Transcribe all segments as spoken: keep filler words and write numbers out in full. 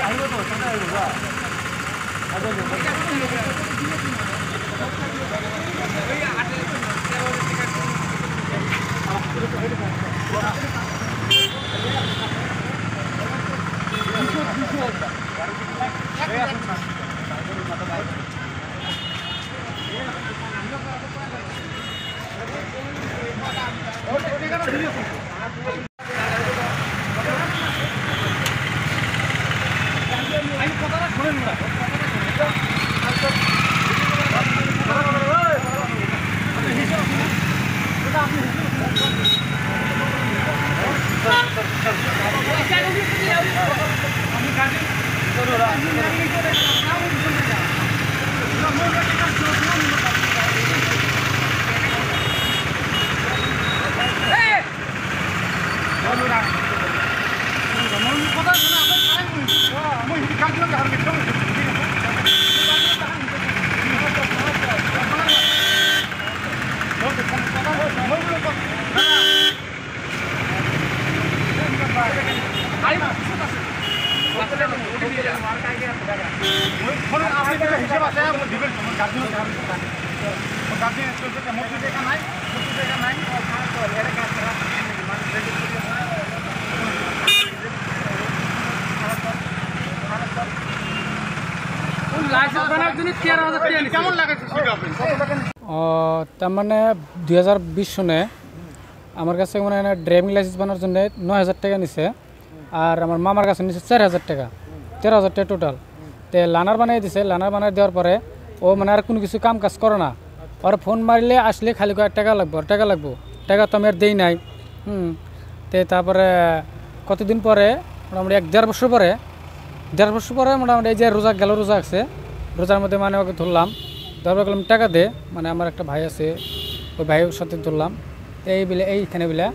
তারমানে দুই হাজার বিশ সনে আমার কাছে মানে ড্রাইভিং লাইসেন্স বানানোর জন্য নয় হাজার টাকা নিছে আর আমার মামার কাছে নিছে চার হাজার টাকা তেরো হাজার টাকা টোটাল। তো লানার বানিয়ে দিছে, লানার বানিয়ে দেওয়ার পরে ও মানে আর কোনো কিছু কাম কাজ করে না। আর ফোন মারলে আসলে খালি কয়েক টাকা লাগবো টাকা লাগবো টাকা তো আমি আর দেই নাই। হুম তো তারপরে কতদিন পরে মোটামুটি এক দেড় বছর পরে দেড় বছর পরে মোটামুটি এই যে রোজা গেল রোজা আছে, রোজার মধ্যে মানে ওকে ধরলাম, ধরবার গেলাম টাকা দে, মানে আমার একটা ভাই আছে ওই ভাইয়ের সাথে ধরলাম। তো এই বিলে এইখানে বিলে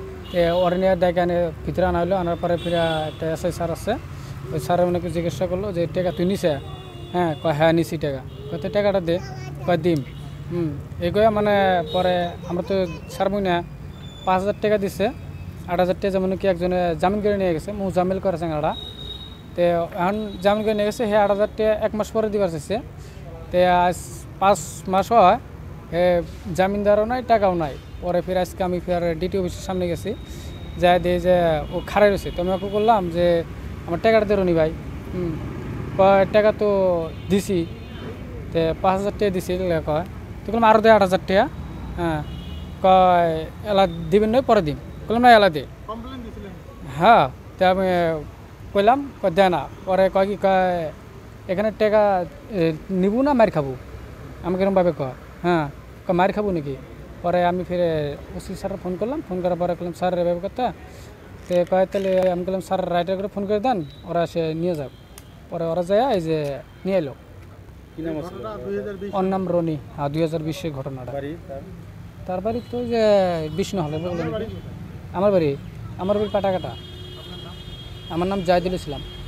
ওর নিয়ে ডাইকানে ভিতরে আনা হলো, আনার পরে ফিরে একটা এস আই স্যার আছে, ওই স্যারের মানে জিজ্ঞাসা করলো যে টাকা তুই নিছে? হ্যাঁ কয় হ্যাঁ নিছি টাকা। কত টাকাটা দে? কয় দিম। হুম এই কয়ে মানে পরে আমরা তো ছাড়বই না, পাঁচ হাজার টাকা দিছে, আট হাজার টাকা যেমন কি একজনে জামিন করে নিয়ে গেছে, মু জামিল করেছে আড়া। তো এখন জামিন করে নিয়ে গেছে, সে আট হাজার টাকা এক মাস পরে দিবার চাইছে। তো আজ পাঁচ মাস হয় হে জামিনদারও নাই টাকাও নাই। পরে ফির আজকে আমি ফের ডিটি অফিসের সামনে গেছি, যাই দিয়ে যে ও খারাই রয়েছে। তো আমি ওকে বললাম যে আমার টাকাটা দেরো নি ভাই। হুম কয় টাকা তো দিছি, তো পাঁচ হাজার টাকা দিছি কয়। তো বললাম আরও দেয় আট হাজার টাকা। হ্যাঁ কয় এলা দিবেন নয় পরে দিন। বললাম না এলা দে। হ্যাঁ তো আমি কইলাম কয় দেয় না। পরে কয় কি কয় এখানে টাকা নিবো না মার খাবো? আমি কিরমভাবে কয় হ্যাঁ কয় মার খাবো নাকি? পরে আমি ফিরে ওসি স্যার ফোন করলাম, ফোন করার পরে বললাম স্যার এভাবে কথা। তো কয় তাহলে আমি বললাম স্যার রাইটার করে ফোন করে দেন, ওরা এসে নিয়ে যাক। পরে ওরা যায় এই যে নিয়ে এলো। ওর নাম রনি। হ্যাঁ দুই হাজার বিশের ঘটনাটা। তার বাড়ি তো যে বিষ্ণু হলে বললেন। আমার বাড়ি আমার বাড়ি পাটাকাটা। আমার নাম জাহিদুল ইসলাম।